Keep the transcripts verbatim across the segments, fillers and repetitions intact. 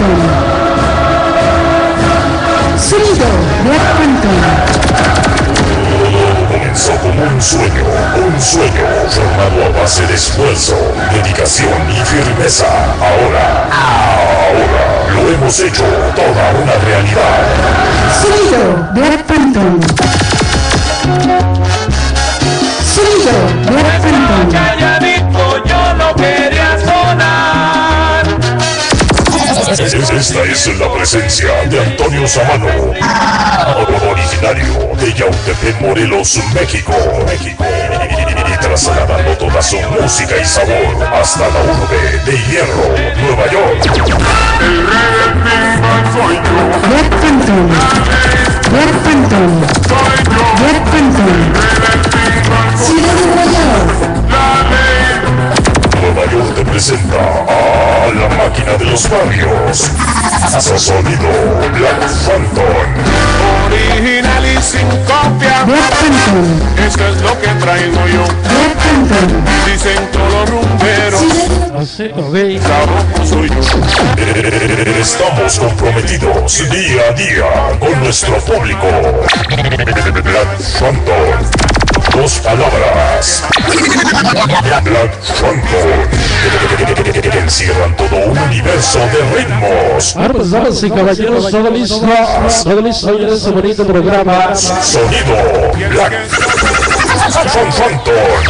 Phantom. Sonido Black Phantom. Comenzó como un sueño, un sueño formado a base de esfuerzo, dedicación y firmeza. Ahora, ahora lo hemos hecho toda una realidad. Sonido Black Phantom. Sonido Black Phantom. Calladito, yo no quería sonar. Esta es la presencia de Antonio Samano, originario de Yautepec, Morelos, México, México, y trasladando toda su música y sabor hasta la urbe de Hierro, Nueva York. El rey del pinball soy yo. Black Phantom. Black Phantom. Black Phantom. Ciudad de Nueva York. Nueva York te presenta a la máquina de los barrios. Sonido Black Phantom. Original y sin copia. Black Phantom. Eso es lo que traigo yo. Black Phantom. Dicen todos los rumberos. Sabroso soy yo. Estamos comprometidos día a día con nuestro público. Black Phantom. Dos palabras. Black Phantom. Encierran todo un universo de ritmos. Bueno, pues damas y caballeros, todo listo, todo listo en este bonito programa. Sonido Black Phantom.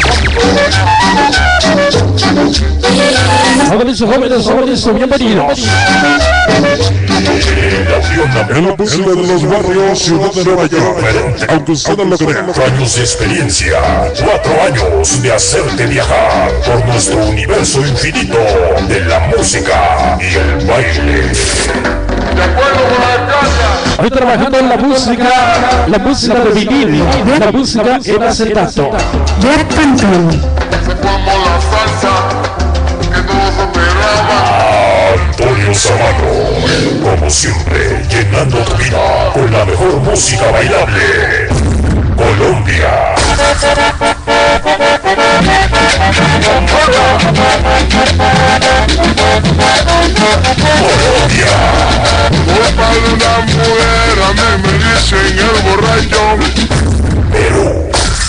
Todo listo, jóvenes, todo listo, bienvenidos. En la música de los barrios, ciudad de Nueva York. Aunque usted no lo crea. Años de experiencia, cuatro años de hacerte viajar por nuestro universo infinito de la música y el baile. De acuerdo con la casa. Hoy trabajando en la música, la música de vinil, la música en acetato. Black Phantom. Se formó la salsa que todos esperaban. Antonio Samano, como siempre, llenando tu vida con la mejor música bailable. Colombia. Colombia. Culpa de una mujer, a mí me dicen el borracho. Perú.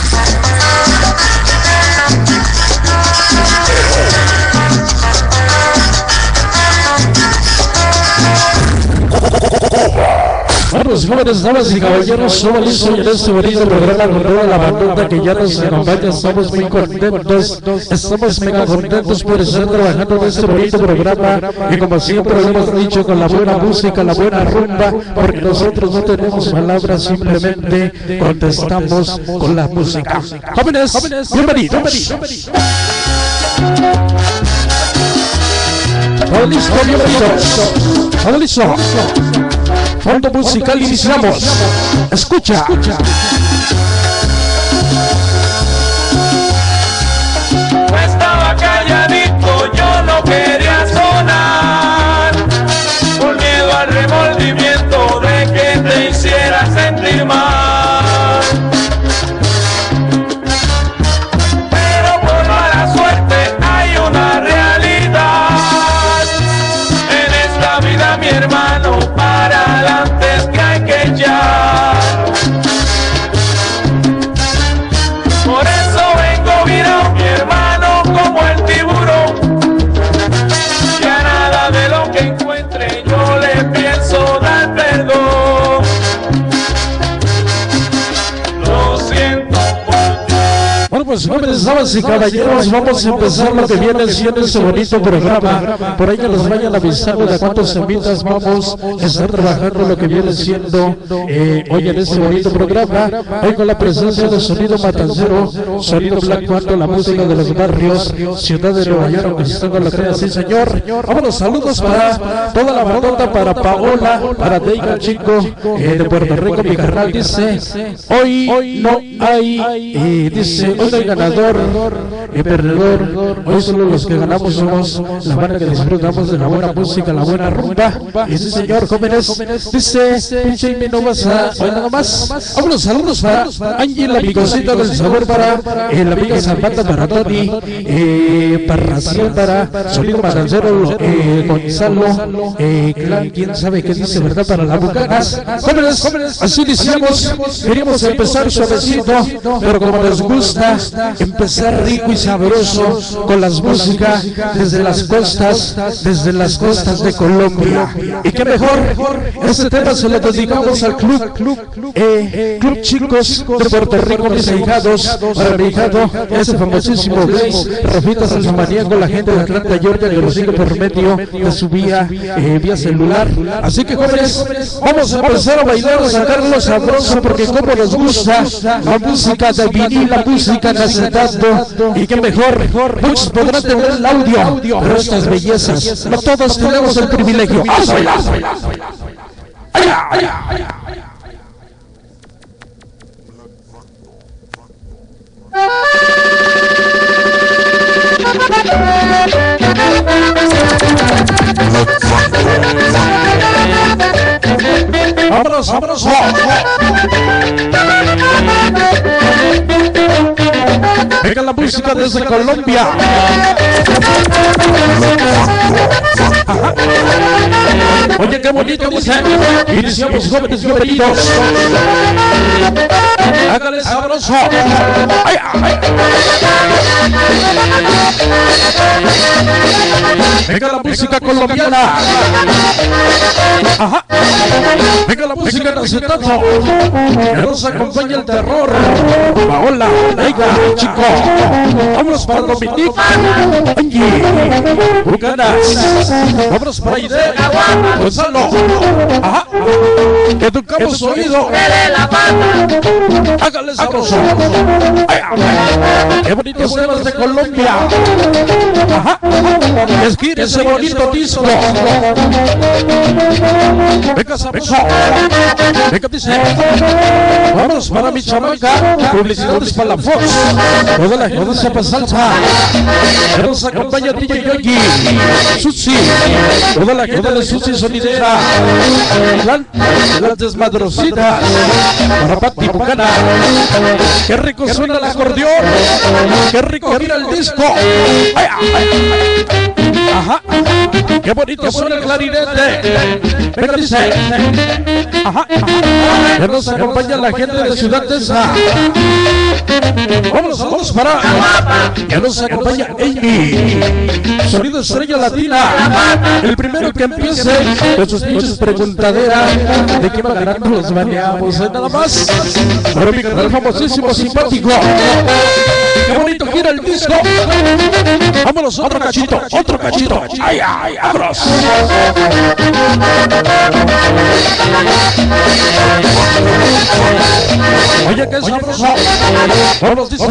Bueno, pues jóvenes, damas y caballeros, somos listos en este bonito programa con toda la bandota que ya nos acompaña. Estamos muy contentos, estamos mega contentos por estar trabajando en este bonito programa y como siempre lo hemos dicho, con la buena música, la buena rumba, porque nosotros no tenemos palabras, simplemente contestamos con la música. Jóvenes, bienvenidos. Todo listo, bienvenidos. Todo listo. Fondo musical, iniciamos. Escucha. Estaba calladito, yo no quería sonar. Por miedo al remordimiento de que te hiciera sentir mal. Pero por mala suerte hay una realidad. En esta vida, mi hermano, para adelante es que hay que echar. Por eso vengo virado, mi hermano, como el tiburón. Y a nada de lo que encuentre yo le pienso dar perdón. Lo siento por ti. Bueno, pues jóvenes, damas y caballeros, vamos a empezar lo que viene siendo este bonito programa. Por ahí que nos vayan avisando de cuántos invitas vamos a estar trabajando lo que viene siendo eh, hoy en este bonito programa. Hoy con la presencia de Sonido Matancero, Sonido Black Phantom, la música de los barrios, ciudad de Nueva York, que está con la crema, sí señor. Vámonos, saludos para toda la bandota, para Paola, para Deica Chico, eh, de Puerto Rico, mi carnal, dice, hoy no hay, eh, dice, hoy no hay ganador, ganador, el perdedor. Hoy solo los que ganamos somos la banda que disfrutamos de la buena música, la buena rumba. Y sí, señor, jóvenes, dice, pinche y no vas a, hoy nada más. Vámonos, saludos para Angie, la amigosita del sabor, para eh, la amiga Zapata, para Tony, eh, para Raciel, para Sonido Matancero, eh, Gonzalo, eh, Clan, quién sabe qué dice, ¿verdad? Para las bucanas. Jóvenes, jóvenes, así decíamos, queríamos empezar suavecito, pero como les gusta, empezar rico y sabroso con las músicas desde las costas, desde las costas de Colombia. Y qué mejor, este tema se lo dedicamos al club, eh, Club Chicos de Puerto Rico, mis ahijados, para mi hijado, ese famosísimo Blaze, Rafita Salsamaniaco, la gente de Atlanta, Georgia, que lo sigue por medio de su vía, eh, vía celular. Así que jóvenes, vamos a empezar a bailar, a sacarlo sabroso, porque como nos gusta la música de vinil, la música de acetato, y qué mejor, muchos podrán tener el audio, pero estas bellezas, no todos tenemos el privilegio. ¡Vamos a bailar! ¡Allá, allá, allá! ¡Vámonos, vámonos! Venga la música desde Colombia. Ajá. Oye, qué bonito dice. Iniciamos, jóvenes, bienvenidos. Hágale sabroso. Ay, ay. Venga la música colombiana. Ajá. Venga la música de acetato. Que nos acompaña el terror. Paola, venga, chico. Vámonos para Dominique. Angie, Bucanas. Vámonos para Aide. Gonzalo. Ajá. Educamos su oído. Hágale sabroso. Qué bonitos temas de Colombia. Ajá. Esquire ese bonito disco. Venga sabroso. Venga, dice. Vamos para mi chamaca. Publicidades para la Fox. Toda la gente se pasa salsa. Que nos acompaña D J Yogi. Susi. Toda la gente de Susi Sonidera. Las, las desmadrositas. Para Pati Bucana. Qué rico suena el acordeón. Qué rico gira el disco. Ay, ay, ay. Ajá. Qué bonito suena el clarinete. Venga, dice. Ajá. Que nos acompaña la gente de Ciudad Tesa. Vámonos, vamos para. Que nos acompaña Amy. Sonido Estrella Latina. El primero que empiece con sus pinches preguntaderas de qué va ganando los baneamos. Nada más. Para mi canal famosísimo, simpático. Qué bonito gira el disco. Vámonos, otro cachito, otro cachito. Ay, ay, vámonos. Oye, qué sabroso. Vámonos, dice.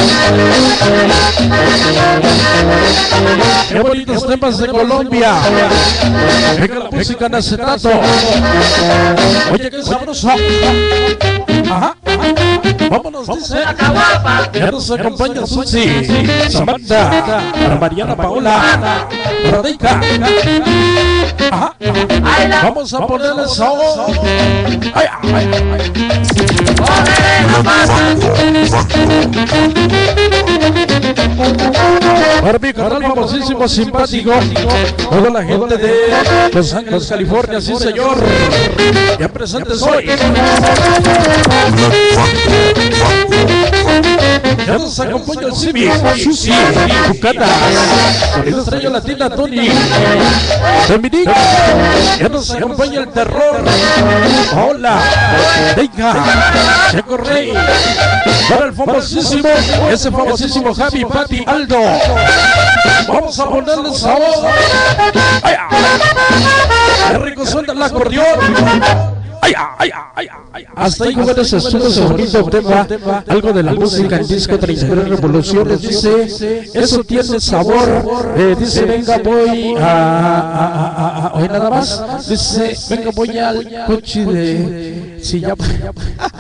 Qué bonitos temas de Colombia. Venga la música en acetato. Oye, qué sabroso. Ajá. Vámonos, dice. Ya nos acompaña Susi, Samantha, para Mariana Paola, para Deika. Ajá. Vamos a ponerle sabor. Ay, ay, ay. Para mi canal famosísimo, simpático, toda la gente de Los Ángeles, California, sí señor, ya presentes hoy. Ya nos acompaña el Civi, Susi, Bucana, Sonido Estrella Latina, Tony, Dominique. Ya nos acompaña el terror. Hola, venga, Checo Rey. Para el famosísimo, ese famosísimo Javi, Pati, Aldo. Vamos a ponerle sabor. Ay, ay, qué rico suena el acordeón. Ay, ay, ay, ay, hasta ahí, jóvenes, estuvo ese bonito tema, algo de la música en disco treinta y tres revoluciones. Dice, eso tiene sabor. Eh, dice, venga, voy a, a, a, a, hoy nada más. Dice, venga, voy al coche de. Si ya.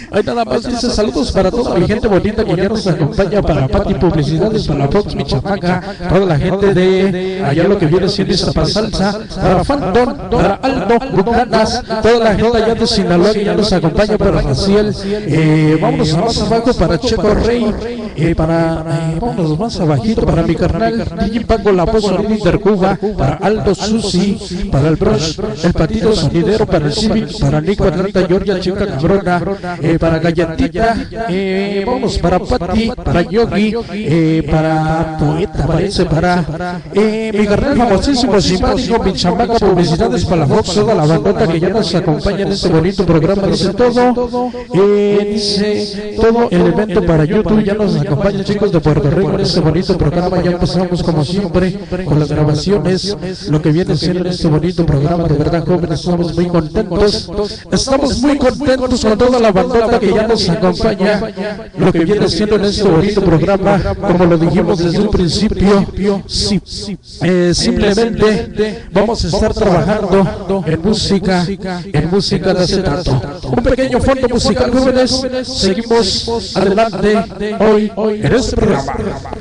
Ahí nada más dice saludos para toda mi gente bonita que ya nos acompaña, para Pati Publicidades, para Fox, mi chamaca, toda la gente de allá lo que viene siendo esta salsa, para Phantom, para Aldo, Bucanas, toda la gente allá de Sinaloa que ya nos acompaña, para Raciel, eh, vámonos más abajo para Checo Rey, eh, para, eh, vámonos más abajito para mi carnal, D J Paco La Voz Sonido Intercuba, para Aldo Susi, para el Brush, el Patito Sonidero, para el Civic, para Nico Atlanta, Georgia, Chica Cabrona, eh, para Galletita, eh, vamos para Pati, para Yogi, eh, para Poeta, parece, para eh, mi carnal famosísimo, simpático, mi chamaca, publicidades para la Fox, toda la bandota que ya nos acompaña en este bonito programa, dice todo, eh, dice todo el evento para YouTube, ya nos acompañan chicos de Puerto Rico en este bonito programa, ya empezamos como siempre con las grabaciones, lo que viene siendo en este bonito programa, de verdad jóvenes, estamos muy contentos, estamos muy contentos con toda la bandota que ya nos acompaña, lo que viene siendo en este bonito programa, como lo dijimos desde un principio, sí, eh, simplemente vamos a estar trabajando en música, en música de acetato, un pequeño fondo musical jóvenes, seguimos adelante hoy en este programa.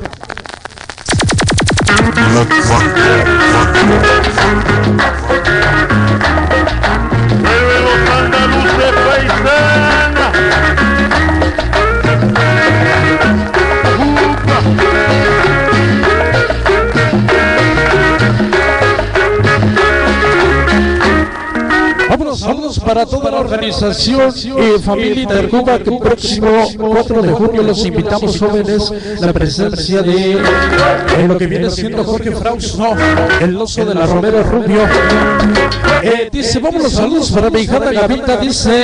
Mueve los andaluces paisana. Vámonos, saludos para toda la organización y familia Intercuba, que el próximo cuatro de junio los invitamos jóvenes, la presencia de eh, lo que viene siendo Jorge Frausto, el oso de la Romero Rubio. Eh, dice, vámonos, saludos para mi hija Gavita, dice...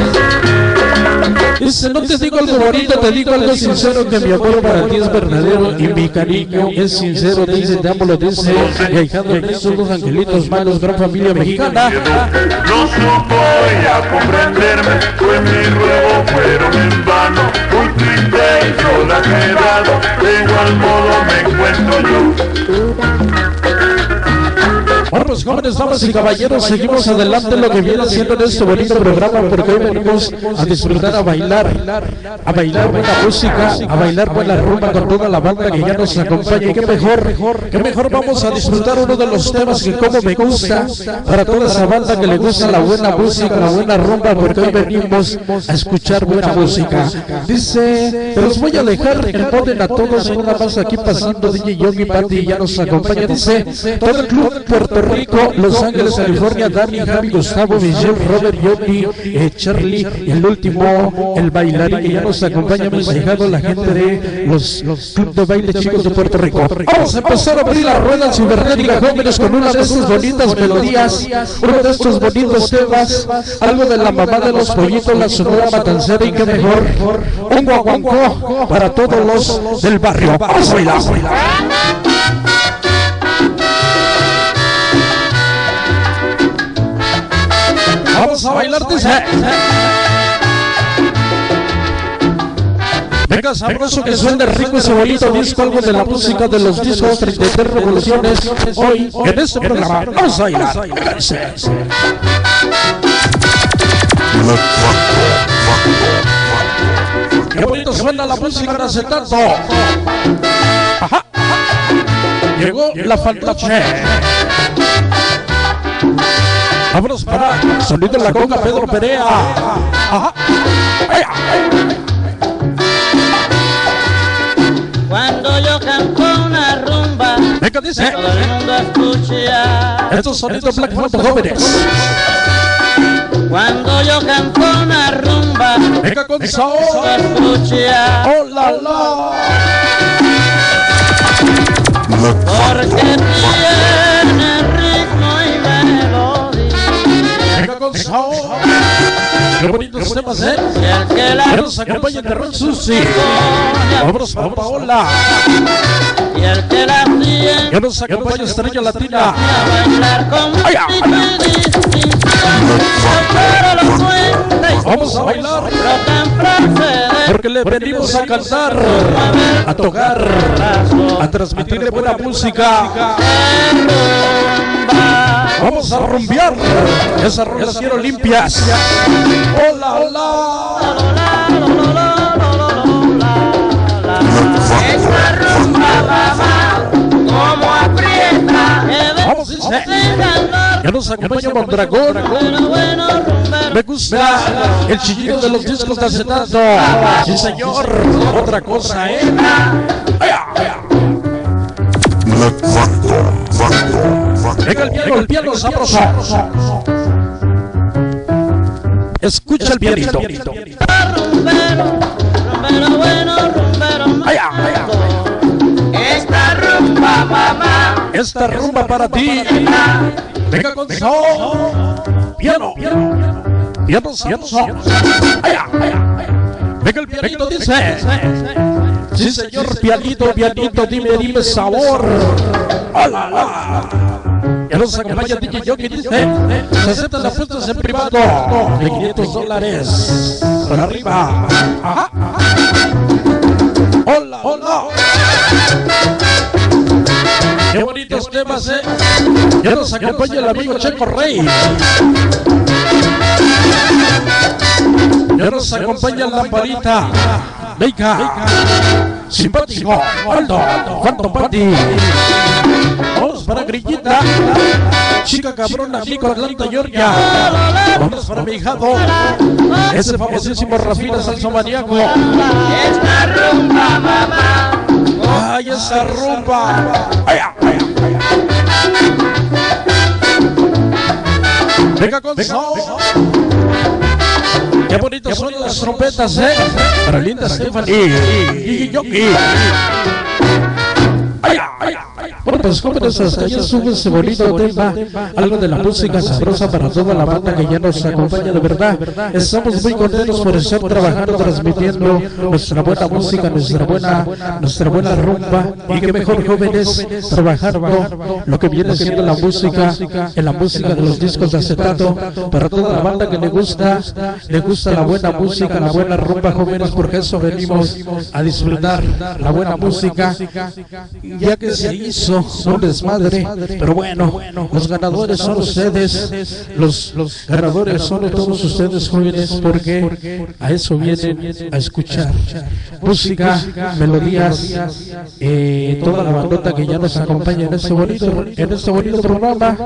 Dice, no te digo algo bonito, te digo algo sincero, que mi amor para ti es verdadero y mi cariño es sincero. Dice, te amo, lo dice, y ahijado de esos dos angelitos malos, gran familia mexicana. No supo ella comprenderme, fue mi ruego, fueron en vano, muy triste y sola quedado, de igual modo me encuentro yo. Bueno, pues jóvenes, damas y caballeros, seguimos adelante lo que viene siendo en este bonito programa, porque hoy venimos a disfrutar, a bailar, a bailar buena música, a bailar buena rumba con toda la banda que ya nos acompaña. Y qué mejor, qué mejor vamos a disfrutar uno de los temas que como me gusta, para toda esa banda que le gusta la buena música, la buena rumba, porque hoy venimos a escuchar buena música. Dice, pero los voy a dejar en orden a todos, nada más aquí pasando D J Yogi Pati ya nos acompaña. Dice, todo el club Puerto Rico, Los Ángeles, California, Dani, Javi, Gustavo, Michelle, Robert, Yogi, eh, Charlie, y el último, el bailarín que ya nos acompaña, hemos llegado la gente de los, los club de baile chicos de Puerto Rico. Vamos a empezar a abrir la rueda cibernética, jóvenes, con una de estas bonitas melodías, uno de estos bonitos temas, algo de la mamá de los pollitos, la Sonora Matancera, y qué mejor, un guaguancó para todos los del barrio. Vamos a bailar. Vamos a bailar, dice. Venga, sabroso, que suene rico ese bonito disco, algo de la música de los discos treinta y tres revoluciones. Hoy en este programa vamos a bailar. Qué bonito suena la música de acetato. Ajá. Llegó la fantoche. Vámonos para sonido de la conga, Pedro Perea. Ajá. Cuando yo canto una rumba, venga, dice, todo el mundo escucha. estos sonidos Black Phantom jóvenes. Cuando yo canto una rumba, venga con sabor, escucha. Oh la la. Porque tiene ritmo y melodía. Venga con sabor. Qué bonitos temas, eh. Y el que la Que nos acompaña de Ron Susi. Vámonos para Paola. y el que la tiene Que nos acompaña Estrella Latina. a bailar con Ay, ay, ay. distinción. Pero lo cuenta y Vamos a bailar, tan procede. porque le venimos a cantar, a tocar, a transmitirle buena música. Vamos a rumbear. Esas rolas quiero limpias. Hola, hola. Hola. ¿eh? Ya nos acompaña Mondragón. Me gusta el chillido de los discos de acetato. Sí, señor. Otra cosa, ¿eh? Venga el piano, el piano sabroso. Escucha el pianito. Esta rumba, mamá. Esta rumba para ti. Venga con eso. Piano, piano, piano sabroso. Venga el pianito, dice. Sí, señor, pianito, pianito, dime, dime sabor. ¡Hola! Ya nos acompaña D J Jockey, dice. Se aceptan las apuestas en privado de quinientos dólares. Para arriba. Ajá, ajá. ¡Hola, hola! ¡Qué bonitos temas, eh! Ya nos acompaña el amigo Checo Rey. Ya nos acompaña la lamparita. Venga, simpático, Aldo, cuánto pati. Vamos para Grillita, chica cabrona, Nico Atlanta, Georgia. Vamos para mi hijado, ese famosísimo Rafina Salso Maníaco. Esta rumba, mamá. Ay, esa rumba. Ay, ay, ay, ay. Venga con eso. Qué bonitas son las trompetas, eh. Para linda Stephanie y Yoki. Ay, ay, ay. Bueno, pues jóvenes, hasta allá sube ese bonito tema, algo de la música sabrosa para toda la banda que ya nos acompaña de verdad. Estamos muy contentos por estar trabajando, transmitiendo nuestra buena música, nuestra buena, nuestra buena rumba. Y qué mejor, jóvenes, trabajando lo que viene siendo la música, en la música de los discos de acetato, para toda la banda que le gusta, le gusta la buena música, la buena rumba, jóvenes, porque eso venimos a disfrutar, la buena música, ya que se hizo un desmadre, pero bueno, los ganadores son ustedes, los, los ganadores son todos ustedes, jóvenes, porque a eso vienen a escuchar música, melodías, eh, toda la bandota que ya nos acompaña en este bonito, en este bonito programa.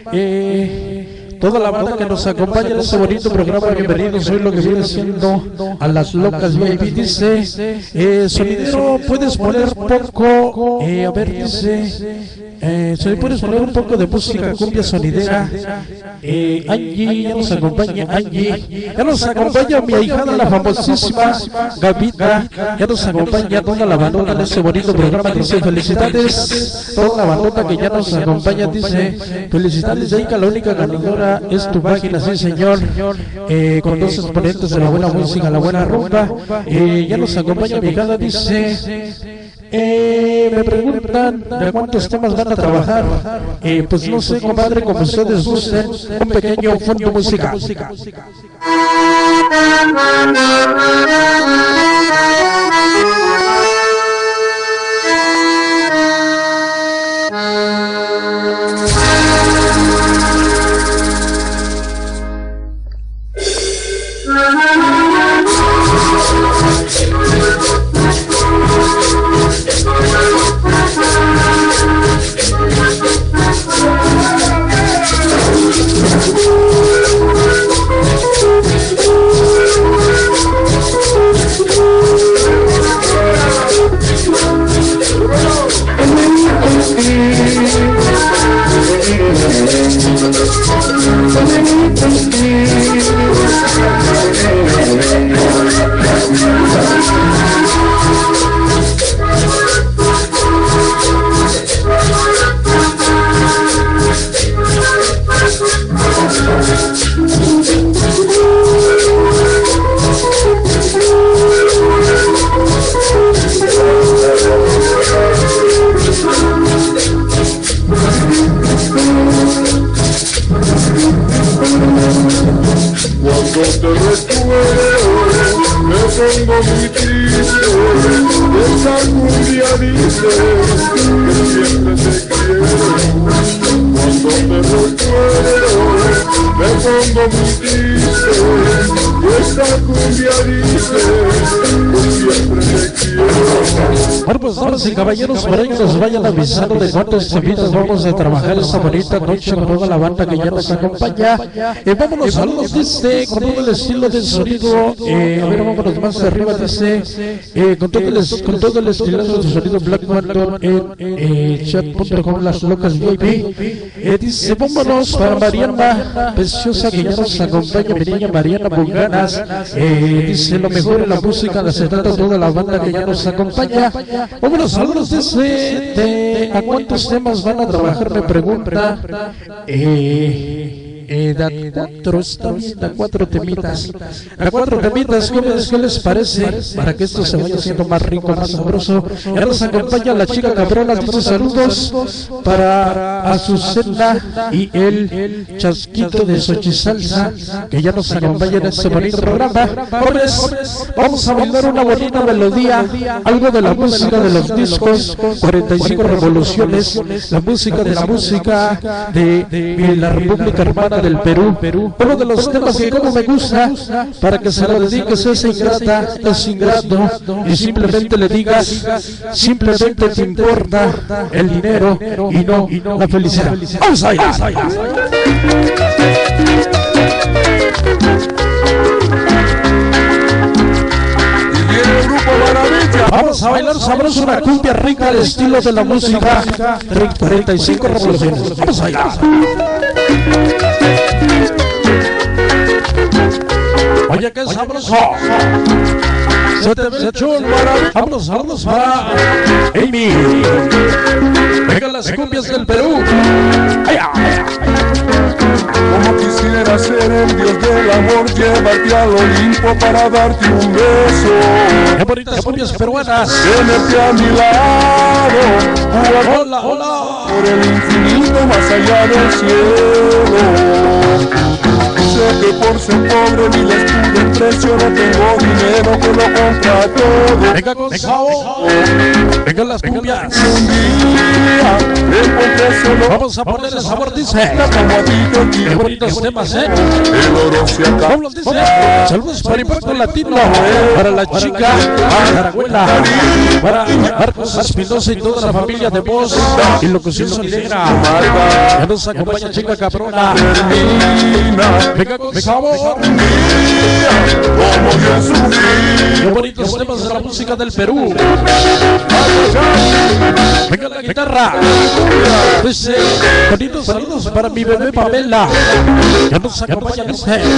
eh, Toda la banda que nos acompaña en este bonito programa, bienvenidos hoy lo que viene siendo a las locas V I P. Dice, eh, sonidero, puedes poner poco, eh, a ver, dice, eh, ¿se puedes poner un poco de música cumbia sonidera? Eh, Angie, ya nos acompaña Angie, ya nos acompaña mi ahijada, la famosísima Gavita, ya nos acompaña toda la bandota en este bonito programa. Dice, felicidades, toda la bandota que ya nos acompaña, dice, felicidades, Deika, la única ganadora es tu página, sí señor, eh, con dos exponentes de la buena música, la buena rumba. Eh, ya nos acompaña mi hijada, dice, eh, me preguntan de cuántos temas van a trabajar. Eh, pues no sé, compadre, como ustedes gusten, un pequeño fondo musical. Esta cumbia dice, Bueno, pues damas y caballeros, por ahí nos vayan avisando de cuántos temitas vamos a trabajar esta bonita noche con toda la banda que ya nos acompaña. Eh, vámonos, saludos, dice, con todo el estilo de sonido, eh, a ver, vámonos más arriba, dice, eh, con todo el, con todo el estilo de sonido Black Phantom en eh, chat punto com, las locas V I P. Eh, dice, vámonos para Mariana Preciosa, que ya nos acompaña, mi niña Mariana Bunganas. Eh, dice, lo mejor en la música la se trata toda la banda que ya nos acompaña. Vámonos, saludos, dice, de, ¿a cuántos temas van a trabajar? Me pregunta. Eh... Eh, da cuatro, está bien, da cuatro temitas. Da cuatro temitas, ¿qué les, ¿qué les parece? Para que esto se vaya haciendo más rico, más sabroso. Ya nos acompaña la chica cabrona, dice saludos para Azucena y el Chasquito de Xochisalsa, que ya nos acompaña en este bonito programa. Jóvenes, vamos a bailar una bonita melodía, algo de la música de los discos, cuarenta y cinco revoluciones, la música de la música de, de la República Hermana del Perú, uno de los temas que como me gusta, para que se lo dediques a esa ingrata, es ingrato, y simplemente le digas, simplemente te importa el dinero y no la felicidad. Vamos a bailar. Vamos a bailar sabroso una cumbia rica al estilo de la música cuarenta y cinco revoluciones. Vamos a bailar. Oye, qué sabroso. Se te ve chulo, maravilla. Vámonos, vámonos para Amy. Vengan las cumbias del Perú. Ay, ay, ay. Como quisiera ser el dios del amor, llevarte al Olimpo para darte un beso. Qué bonitas cumbias peruanas. Tenerte a mi lado, Hola, hola. por el infinito más allá del cielo. Sé que por ser pobre miles tú de precio, no tengo dinero que lo compra todo. Venga con sabor. Vengan las cumbias. Un día encontré solo Vamos a poner el sabor, dice. como a ti te Qué quiero. bonitos temas, eh. El oro se acaba. Pablo dice, saludos para Impacto Latino, para la chica, para la abuela, para Marcos Espinosa y toda la familia de Voz y Locución Sonidera. Ya nos acompaña chica cabrona. Venga con sabor. Como yo sufrí. Qué bonitos temas de la música del Perú. Venga la guitarra. Dice, bonitos saludos para mi bebé Pamela. Ya nos acompaña, dice. El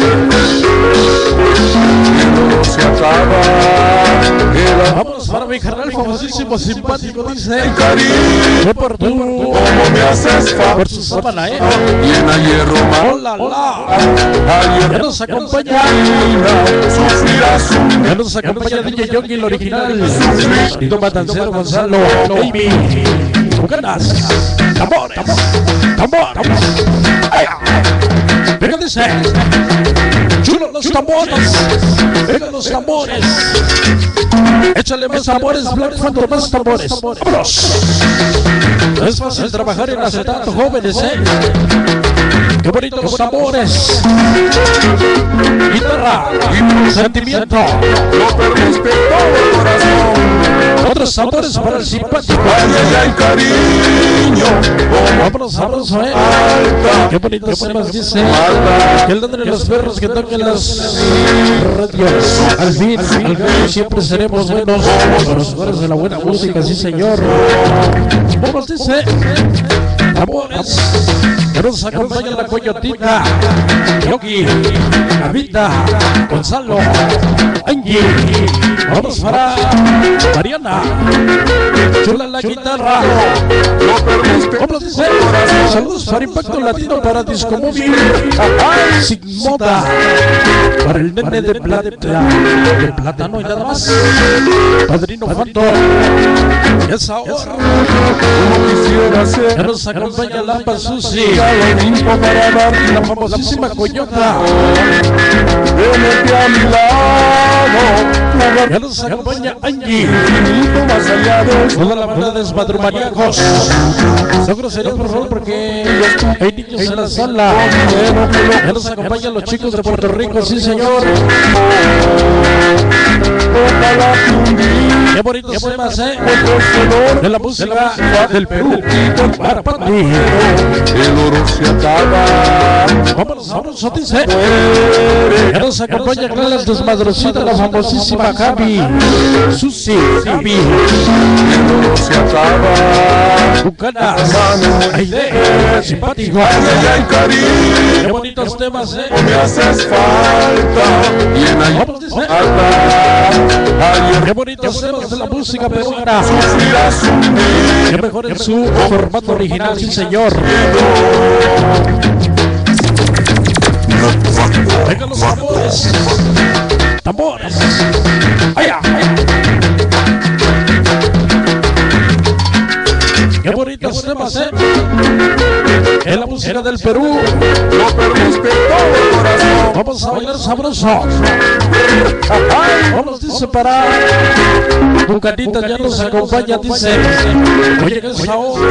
oro se acaba. El amor Vamos para mi carnal famosísimo, simpático, dice. cariño. Fue por tú, Como me haces por favor. su sábana, eh. Llena hierro más. Hola, hola. Ayer Ya nos acompaña. sufrirás un Ya nos acompaña D J Yogi, el original. Sonido Matancero Gonzalo. Baby. Con ganas. Tambores. Tambor. Tambor. Ay, ay. Venga, dice. Chulo los tambores. Venga los tambores. Échale más tambores, Black Phantom, más tambores. Vámonos. No es fácil trabajar en acetato, jóvenes, eh. Qué bonitos los tambores. Guitarra. Sentimiento. Lo perdiste todo el corazón. Otros tambores para el simpático. Vaya en cariño. Como Vámonos, vámonos, eh. alta. Qué bonitos temas, dice. Alta. Que el de los perros, que toquen las radios. Al fin, al fin, siempre seremos buenos conocedores de la buena música, sí, señor. Vamos, dice. Tambores. Que nos acompaña la Coyotina, Yogi, Gavita, Gonzalo, Angie. Vamos para Mariana. Chula la guitarra. Lo perdiste Vamos, dice. Saludos para Impacto Latino, para Disco Móvil, Sin Moda, para el nene de plata, de plátano y nada más. Padrino Fanto. Es ahora. como quisiera Ya ser. nos acompaña Lampa Susi. demasiado limpo para darte La famosísima Coyota. Vente a mi lado, Ya nos acompaña Angie. infinito más allá de Toda la banda de desmadrumaniacos. No groserías, por favor, porque hay niños en la sala. Ya nos acompañan los chicos de Puerto Rico, sí señor. ojalá que un día Qué bonitos temas, eh. encuentres olor De la música del Perú. Para, para ti. el oro se acaba, Vámonos, vámonos, dice. muere. Ya nos acompaña con las desmadrocitas, la famosísima Gaby. Susi, Gaby. El oro se acaba, Bucana. Aide. Simpático. ay, ay, ay, cariño, Qué bonitos temas, eh. me haces falta. Y en ahí Vamos, dice. ayer Qué bonitos temas de la música peruana. sufrirás un día. Qué mejor en su formato original, sí señor. Vengan los tambores. Tambores. Allá. Qué bonitos temas, eh. En la música del Perú. Lo perdiste todo, corazón. Vamos a bailar sabroso. Vamos, dice, para Bucanita ya nos acompaña, dice. Oye, ¿qué es ahora?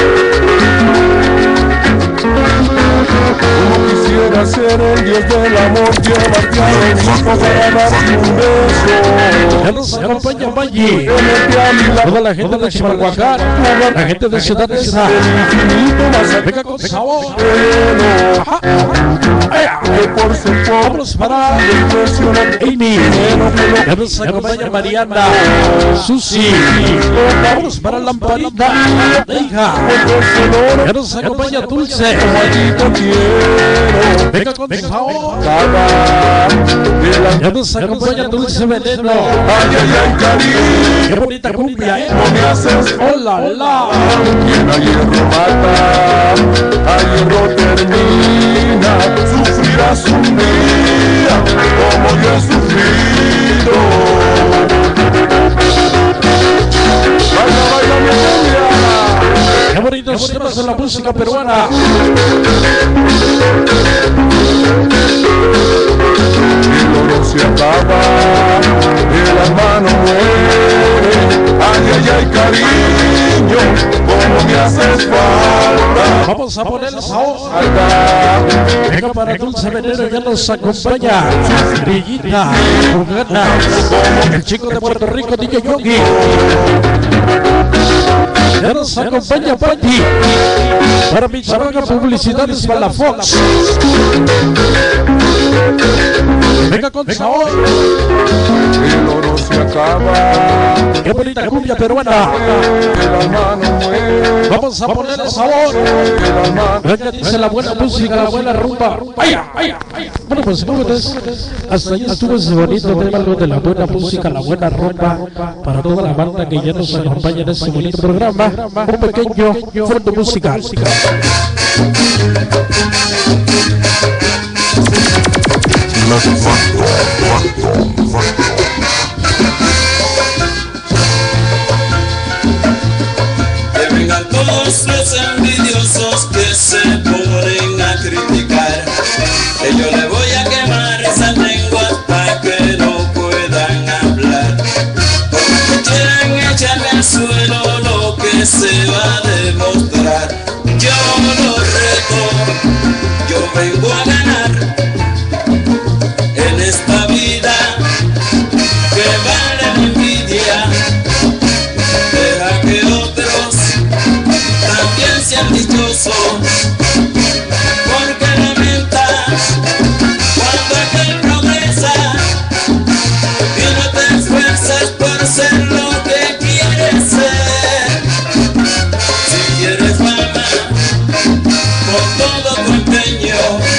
Como quisiera ser el dios del amor, llevarte a lo mismo para darte un beso. Ya nos acompaña Maggi. Tenerte a mi lado, Toda la gente de Chimalhuacán, la gente de Ciudad Neza. infinito más allá Venga con sabor. del Ajá. que por su pobre Vámonos para impresionante Amy. Ya nos acompaña Mariana. Susi. Vámonos para Lamparita. Hija. Ya nos acompaña Dulce. maldito quiero Venga con sabor. acabar de la Ya nos acompaña Dulce Veneno. ay, ay, ay, cariño, Qué bonita cumbia, eh. no me haces Hola, la. quien a hierro mata, a hierro termina, sufrirás un día como yo he sufrido. Baila, baila mi cumbia. Qué bonitos temas de la música peruana. El oro se acaba, el hermano muere, ay, ay, ay, cariño, como me haces falta. Vamos a ponerle sabor. Falta. Venga para Dulce Veneno, ya nos acompaña Brillita, Bugana, el chico de Puerto Rico, D J Yogi. Ya nos acompaña Patti. Para mi chamaca publicidades para la Fox. Venga con sabor. El oro se acaba, Qué bonita cumbia peruana. el hermano muere, Vamos a ponerle sabor. el hermano. Venga, dice la buena música, la buena rumba. Vaya, vaya, vaya. Bueno, pues jóvenes, hasta ahí estuvo ese bonito tema, algo de la buena música, la buena rumba, para toda la banda que ya nos acompaña en este bonito programa. Un pequeño fondo musical. Que vengan todos los envidiosos que se ponen a criticar, que yo le voy a quemar esa lengua para que no puedan hablar. Porque quieran echarme al suelo lo que se va a demostrar. Yo lo reto, yo vengo a ganar en esta vida que vale la envidia. Deja que otros también sean dichosos, porque lamentas cuando aquel progresa y no te esfuerzas por ser lo que quieres ser. Si quieres fama, con todo tu empeño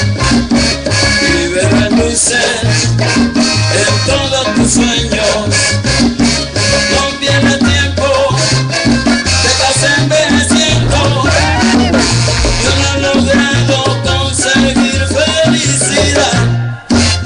y ver las luces en todos tus sueños. No pierdas tiempo, te estás envejeciendo. Yo no he logrado conseguir felicidad.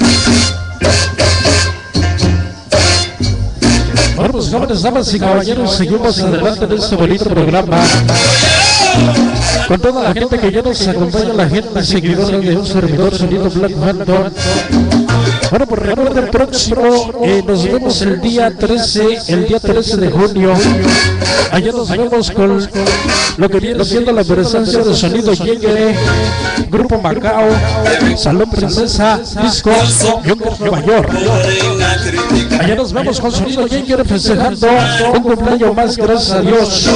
Bueno, pues jóvenes, damas y caballeros, seguimos adelante en este bonito programa. Oye, con toda la gente que ya nos acompaña, la gente seguidora de un servidor Sonido Black Phantom. Bueno, pues recuerda el próximo, eh, nos vemos el día trece, el día trece de junio. Allá nos vemos con lo que viene siendo la presencia de Sonido Yengere, Grupo Macao, Salón Princesa, Disco, Yonkers Nueva York. Allá nos vemos con Sonido Yengere festejando un cumpleaños más, gracias a Dios.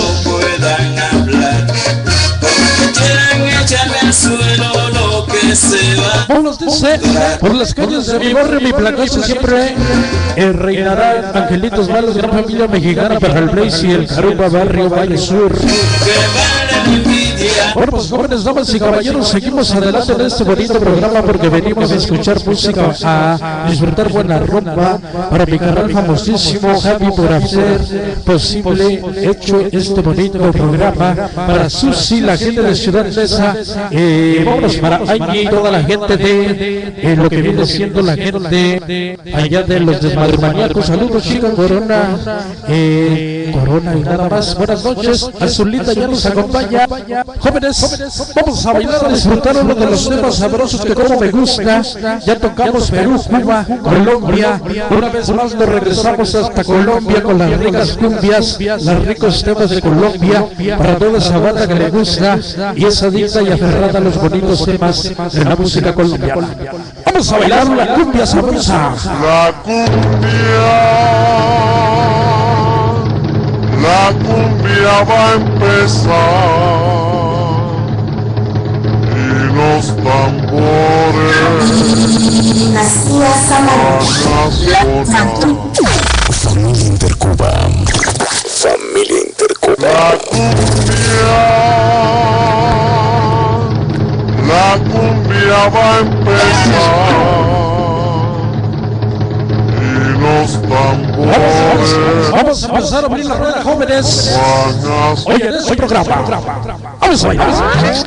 Vámonos, dice, por las calles de mi barrio, mi placazo siempre eh, reinará Angelitos Malos, gran familia mexicana para el Blaze y el Carumba, barrio Valle Sur. Bueno, pues jóvenes, damas y caballeros, seguimos adelante en este bonito programa porque venimos a escuchar música, a disfrutar buena rumba para mi canal famosísimo Javi por hacer posible, hecho este bonito programa para Susi, la gente de Ciudad Neza, eh, vámonos para Angie y toda la gente de eh, lo que viene siendo la gente allá de los desmadremaníacos. Saludos, chicos, Corona, eh, Corona y nada más. Buenas noches, Azulita ya nos acompaña. Jóvenes, vamos a bailar, a disfrutar uno de los temas sabrosos que como me gusta. Ya tocamos Perú, Cuba, Colombia. Una vez más nos regresamos hasta Colombia con las ricas cumbias, los ricos temas de Colombia para toda esa banda que le gusta y es adicta y aferrada a los bonitos temas de la música colombiana. Vamos a bailar la cumbia sabrosa. La cumbia, la cumbia va a empezar y los tambores Dinastía Samara. van a sonar. Familia Intercuba. Familia Intercuba. La cumbia, la cumbia va a empezar y los tambores Vamos a empezar a abrir la rueda, jóvenes. van a sonar. Oye, en este programa vamos a bailar.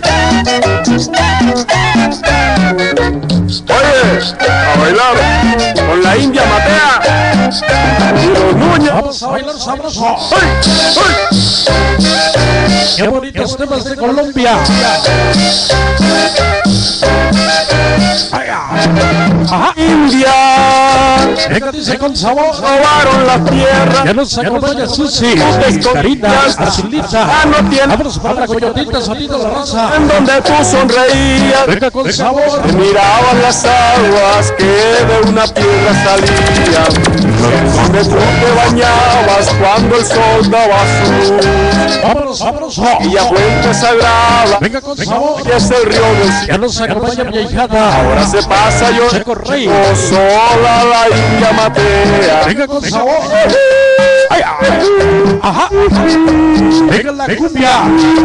Oye, a bailar con la India Matea y los Núñez. Vamos a bailar sabroso. ¡Ay! ¡Ay! Qué bonitos temas de Colombia. Ajá. India, Venga, dice con sabor. robaron la tierra. Ya nos acompaña Susi, Karina, Azulita. Vámonos para la coyotita, sonido de la raza. En donde tú sonreías, Venga con sabor. miraban las aguas que de una piedra salían. Donde tú te bañabas cuando el sol daba su luz. Vámonos, vámonos. Y a fuente sagrada, Venga con sabor. que es el río del cielo. Ya nos acompaña mi hijada. Ahora se pasa yo Checo Rey. sola la India Matea. Venga con sabor. Ay, ay. Ajá. Venga la cumbia.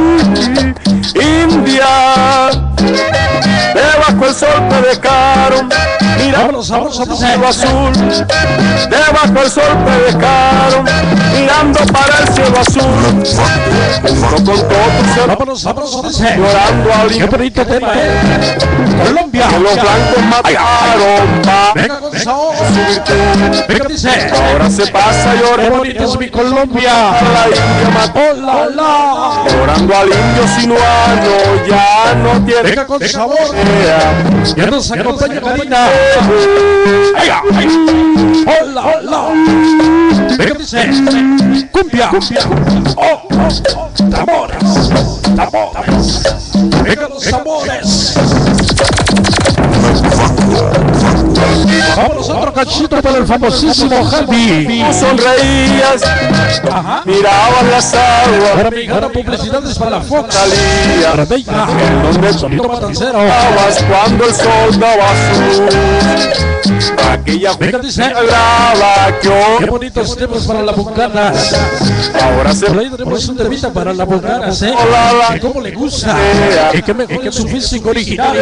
India, debajo el sol te dejaron, mira Vámonos, vámonos, el vámonos. cielo azul. Debajo el sol te dejaron, mirando para el cielo azul. Junto con todo tu ser, Vámonos, vámonos, dice. llorando al Qué hijo bonito tema, ¿eh? Colombia. que los blancos mataron para Venga con sabor. su virtud. Venga, dice. Ahora se pasa Qué llorando bonita es mi Colombia. la India Matea. Hola, hola. Llorando al indio sinuano, ya no tiene Venga con sabor. idea. Ya nos acompaña Karina. Ay, ay. Hola, hola. Venga, dice. Cumbia. Oh, oh, oh. Tambores. Tambores. Venga los tambores. Vámonos otro cachito para el famosísimo Javi. Tú sonreías, Ajá. miraban las aguas, Para mi gran publicidad es para la Fox. salías, Para Bella. donde Sonido matancero. estabas cuando el sol daba su luz. Aquella Venga, dice. sagrada que Qué hoy bonitos temas para la bucanas. ahora se Por ahí tenemos un temita para la bucanas, ¿eh? Que cómo le gusta. Y que mejor que su físico original.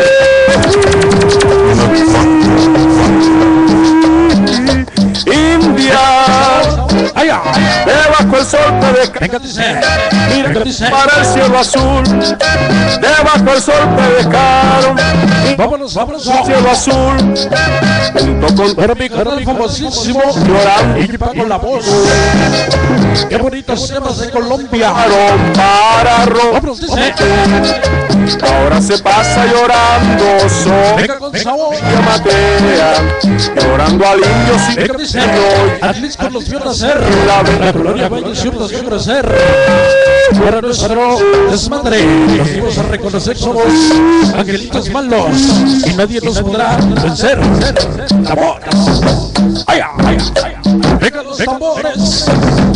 India, Ay, ay. debajo el sol te Venga, dice, mira, dice, para el cielo azul, debajo el sol predicado. Vámonos, vámonos, El cielo azul, junto con pero mi canal famosísimo, llorando y con la voz. Qué bonitos temas de Colombia. para robar. Vámonos, dice, Ahora se pasa llorando solo. venga con sabor. Que matea, llorando al indio sin Venga, dice, Atlisco los vio nacer, la colonia Valles los vio crecer. Para nuestro desmadre, nos dimos a reconocer que somos angelitos malos y nadie nos podrá vencer. ¡Tambor! ¡Ay, ay, ay! ¡Venga los tambores!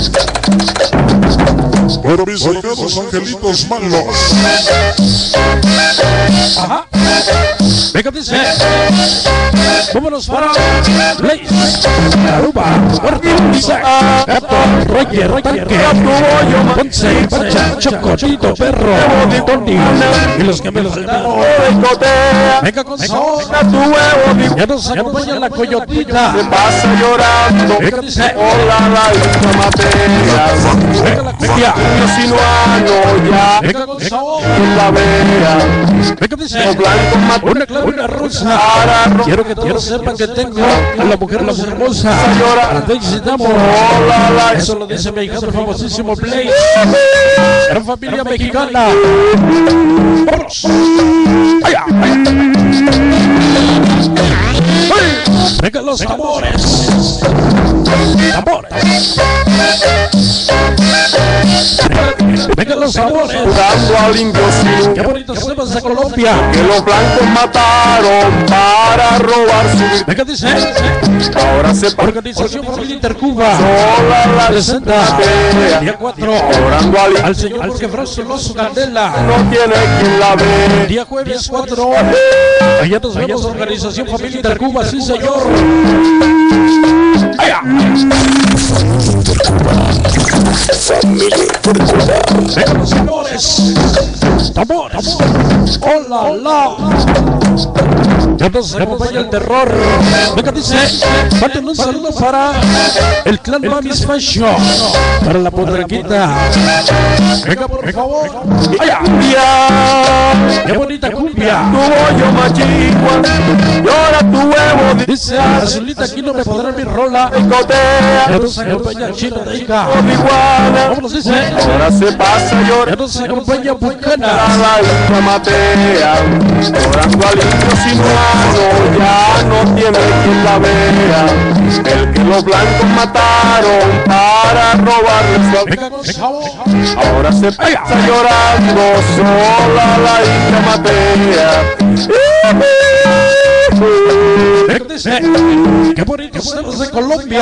Para mis allegados angelitos malos. Ajá. Venga, dice, vámonos para Blaze, Aruba, Puerto Rico, Gato, Roger, Tanque, Ponce, Pacha, Chocotito, Perro, Tony y los gemelos de Nano. Venga con sabor, ya nos acompaña la coyotita. se pasa llorando. Venga, dice, Hola, la hija matea. venga la cumbia, Sinuano ya venga con sabor, en la vera. venga, dice, Los blancos matan una clara, una rosa. Quiero que todos sepan que tengo a la mujer más hermosa. La necesitamos. Eso lo dice mi hijado famosísimo Blaze. Gran familia mexicana. ¡Vámonos! ¡Ay, ay! ¡Ay! ¡Venga los tambores! ¡Tambores! ¡Venga los tambores! jugando al indio sin ¡Qué bonitos temas de Colombia! que los blancos mataron para robar su vida. Venga, dice, Ahora se pasa Organización Familia Intercuba sola la presenta matea. día cuatro Llorando al al indio señor Jorge Frost Loso Candela. no tiene quien la ve. Día jueves cuatro, allá nos vemos, Organización Familia Intercuba, sí señor. ¡Ay, ay! Venga los tambores, tambores, hola, la. Ya nos acompaña el terror. Venga, dice, manden un saludo para el clan Mamis Fashion, para la podraquita. Venga, por favor. ¡Ay, ay! ¡Qué bonita cumbia! Tu bollo machigua, llora tu huevo, Dice Azulita, aquí no me podrá mi rola. discotea, Ya nos acompaña el Chino de Ica. iguana. Vámonos, dice. Ahora se pasa Ya llorando nos acompaña a Bucana. la hija matea. Llorando al indio sinuano, ya no tiene quien la vea. El que los blancos mataron para robarles su Venga con sabor. ahora se pasa llorando sola la hija matea. Venga, dice, qué bonitos temas de Colombia.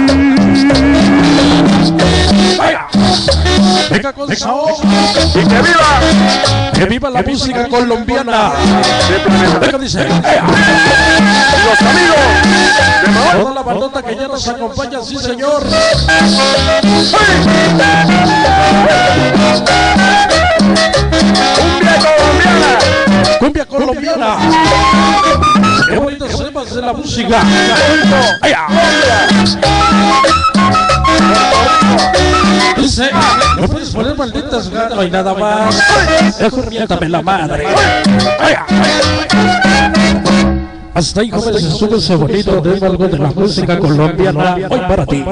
Vaya. Venga con sabor. Y que viva Que viva la música colombiana. Venga, dice, los amigos de Mahón. toda la bandota que ya nos acompaña, sí señor. Cumbia colombiana. Cumbia colombiana. Qué bonitos temas de la música. Ay, dice, no puedes poner malditas ganas, no hay nada más. Mejor miéntame la madre. Ay, hasta ahí, jóvenes, estuvo ese bonito tema, algo de la música colombiana. Hoy para ti.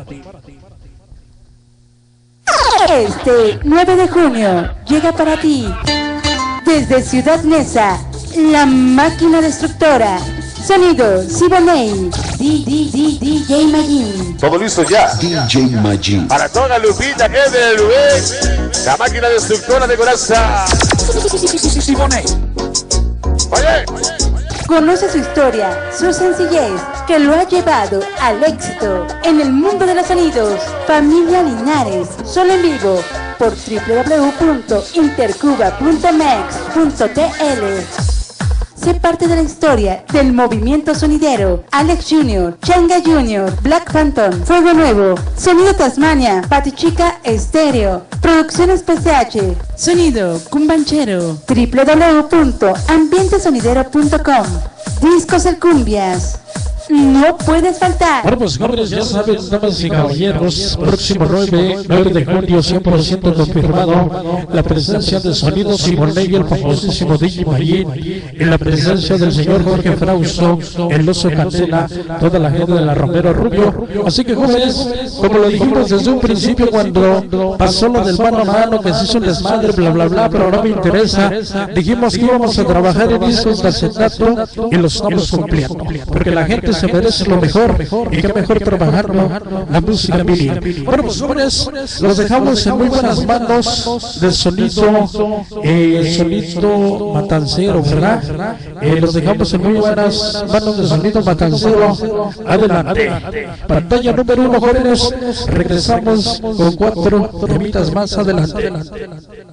Este nueve de junio llega para ti desde Ciudad Neza, la máquina destructora. Sonido Siboney, D J Magin. Todo listo ya. D J Magin. Para toda Lupita, que de Luis, la máquina destructora de coraza. Siboney. Oye. Conoce su historia, su sencillez, que lo ha llevado al éxito en el mundo de los sonidos. Familia Linares, solo en vivo por w w w punto intercuba punto mex punto t l. Sé parte de la historia del movimiento sonidero. Alex junior, Changa junior, Black Phantom, Fuego Nuevo, Sonido Tasmania, Patichica Estéreo, Producciones P C H, Sonido Cumbanchero, w w w punto ambiente sonidero punto com, Discos El Cumbias, no puedes faltar. Bueno, pues jóvenes, ya saben, damas y caballeros, próximo nueve de junio, cien por ciento confirmado, la presencia de Sonido Simonelli, el famosísimo D J Marín, en la presencia del señor Jorge Frausto, el Oso Candela, toda la gente de la Romero Rubio. Así que jóvenes, como lo dijimos desde un principio cuando pasó lo del mano a mano, que se hizo un desmadre, bla bla bla, pero no me interesa, dijimos que íbamos a trabajar en discos de acetato y lo estamos cumpliendo, porque la gente se merece lo mejor, y qué mejor trabajarlo, la música vinil. Bueno, pues jóvenes, los dejamos en muy buenas manos del sonido, eh, sonido matancero, ¿verdad? Eh, los dejamos en muy buenas manos del sonido matancero. Adelante. Pantalla número uno, jóvenes. Regresamos con cuatro temitas más adelante.